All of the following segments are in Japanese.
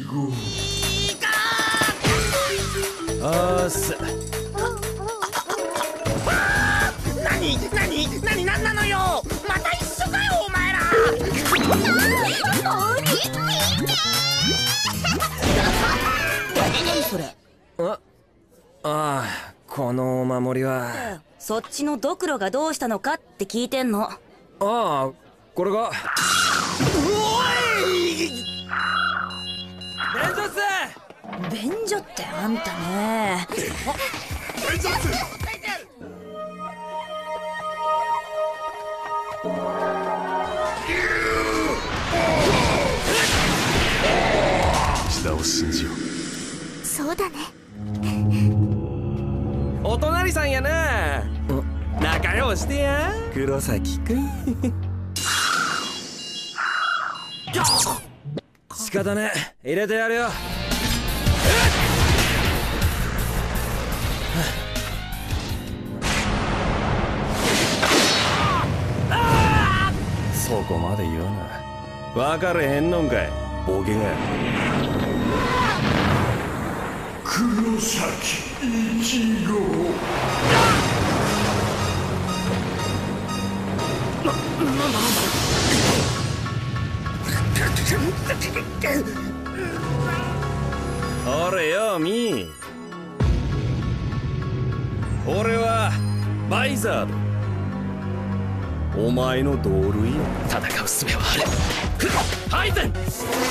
ご。 あーす。 何なんなのよ。また一緒かよお前ら。 何それ。 ああ、このお守りは。 そっちのドクロがどうしたのかって聞いてんの。 ああ、これが。便所っす。 便所ってあんたね。 便所っす。 下を信じよう。そうだね。 お隣さんやな。仲良してや黒崎くん。仕方ねえ、入れてやるよ。そこまで言わな。分かれへんのんかいボケが。 黒崎一号。 おれよミー。俺はバイザード。お前の同類よ。戦う術はある。ハイゼン。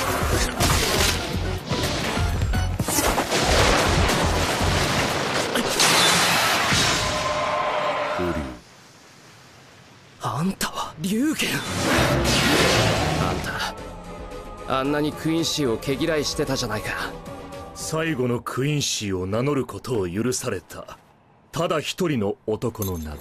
あんたは龍玄。あんたあんなにクインシーを毛嫌いしてたじゃないか。 最後のクインシーを名乗ることを許されたただ一人の男の名だ。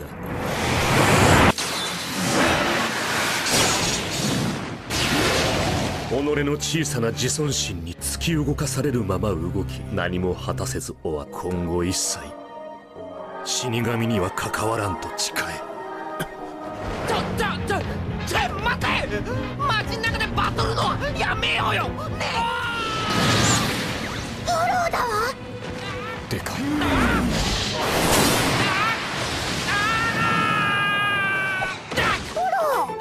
己の小さな自尊心に突き動かされるまま動き、何も果たせず終わる。今後一切死神には関わらんと誓え。 待て。街の中でバトルのはやめようよね。 フォローだわ。 でかい。 フォロ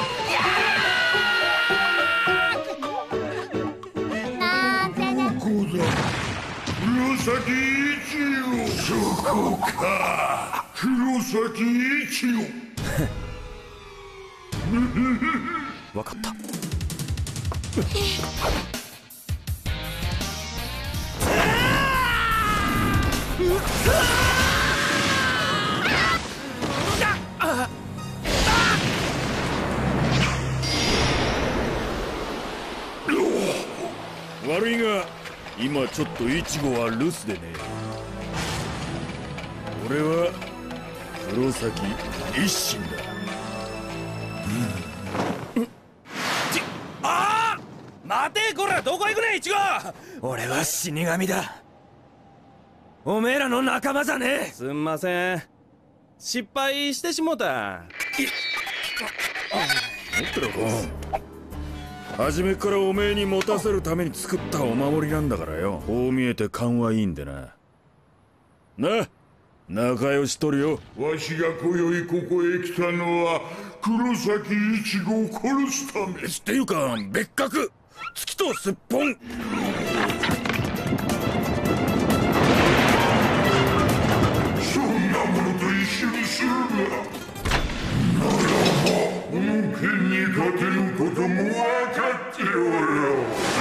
ーなんてね。 どこだ黒崎一号。そこか黒崎一号。 分かった。 悪いが今ちょっとイチゴは留守でね。俺は黒崎一心だ。 ああ待てこら、どこ行くねイチゴ。俺は死神だ。おめえらの仲間じゃねえ。すんません、失敗してしもた。 初めからおめえに持たせるために作ったお守りなんだからよ。こう見えて勘はいいんでな。仲良しとるよ。 わしが今宵ここへ来たのは黒崎一号を殺すため。 っていうか別格月とすっぽん。 そんなものと一緒にするな。ならばこの剣に勝てることも分かっておろう。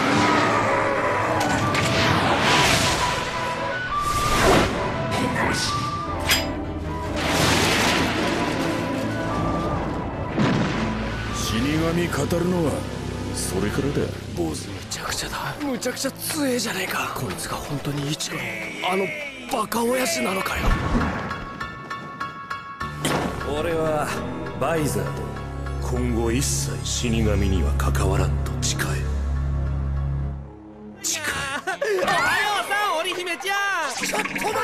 死神語るのはそれからだ坊主。 むちゃくちゃだ。むちゃくちゃ強えじゃねえか。こいつが本当にイチゴのあのバカ親父なのかよ。俺はバイザード。 今後一切死神には関わらんと誓え。 おはようさん織姫ちゃん。 ちょっと待って。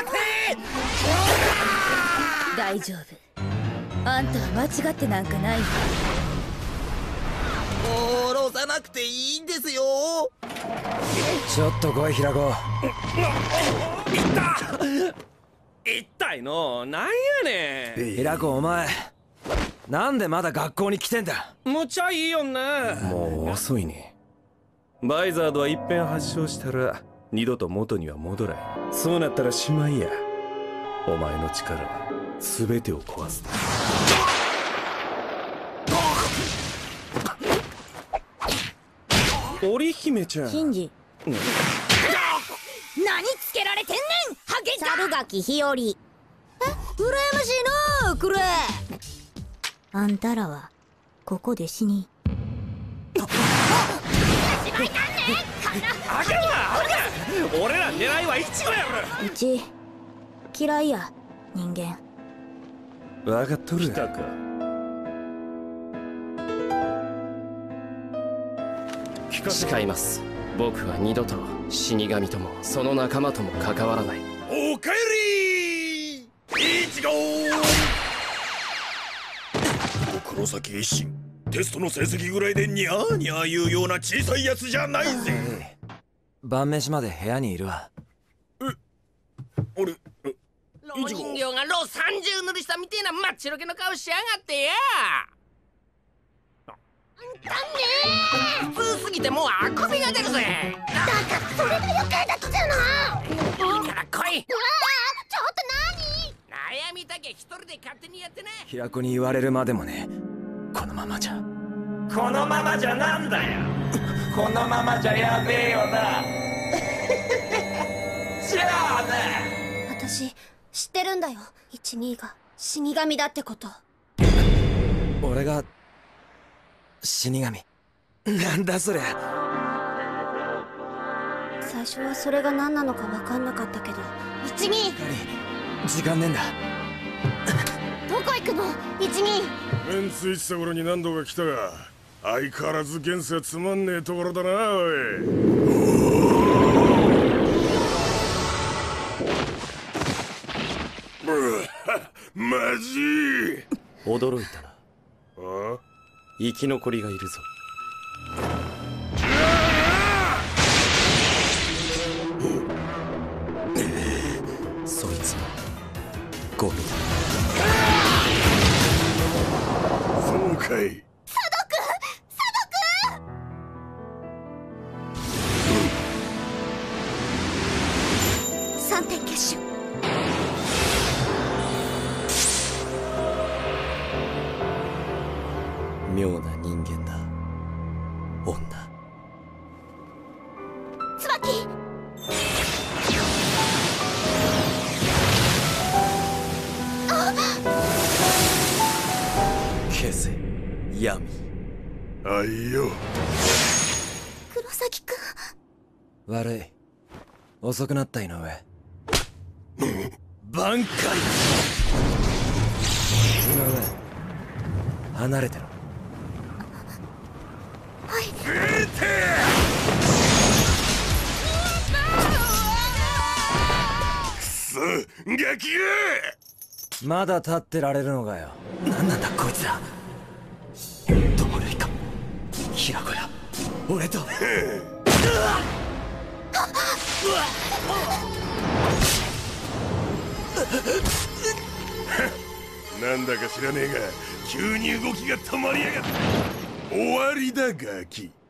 大丈夫。あんたは間違ってなんかないわ。 殺さなくていいんですよ。 ちょっと来い平子。いった痛いのなんやねん。平子お前なんでまだ学校に来てんだ。むちゃいいよな。もう遅いね。バイザードは一遍発症したら二度と元には戻らん。そうなったらしまいや。お前の力は全てを壊す。織姫ちゃん。 シンジ。何つけられてんねんハゲ猿垣日和。羨ましいなクレ。あんたらはここで死に。 あかんわあかん。俺ら狙いはイチゴやろ。 うち嫌いや人間。 分かっとる。 来たか。 誓います。僕は二度と死神ともその仲間とも関わらない。 おかえりイチゴ黒崎一心、テストの成績ぐらいでニャーニャー言うような小さいやつじゃないぜ。 晩飯まで部屋にいるわ。 俺老人形がロ30塗りしたみてえな真っ白けの顔しやがってや。普通すぎてもうあくびが出るぜ。 だからそれが余計だっつうの。 いいから来い。 ちょっと悩みだけ一人で勝手にやってね。 平子に言われるまでもね。このままじゃなんだよ。このままじゃやべえよな。じゃあね。 私知ってるんだよ。12が死神だってこと。 俺が死神。なんだそれ。 最初はそれが何なのか分かんなかったけど。12 時間ねえんだ。 どこ行くの12。 メンツいった頃に何度か来たが相変わらず現世はつまんねえところだな。おいマジ驚いたな。 あ生き残りがいるぞ。そいつもゴミだ。 そうかい。 3点結集。 妙な人間だ女。 椿。 消せ闇。 あいよ。 黒崎くん。 悪い。遅くなった井上。 挽回。 井上離れてろ。 くそガキが。 まだ立ってられるのかよ。なんなんだこいつら。どもるいか平子や俺と。 なんだか知らねえが急に動きが止まりやがった。終わりだガキ。